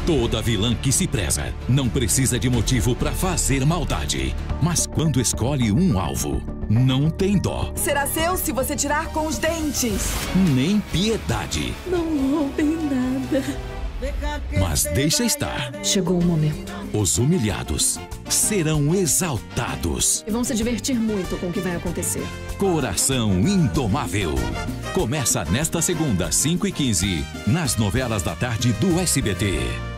Toda vilã que se preza não precisa de motivo para fazer maldade. Mas quando escolhe um alvo, não tem dó. Será seu se você tirar com os dentes. Nem piedade. Não roubem nada. Mas deixa estar. Chegou o momento. Os humilhados serão exaltados. E vão se divertir muito com o que vai acontecer. Coração Indomável. Começa nesta segunda, 5h15, nas novelas da tarde do SBT.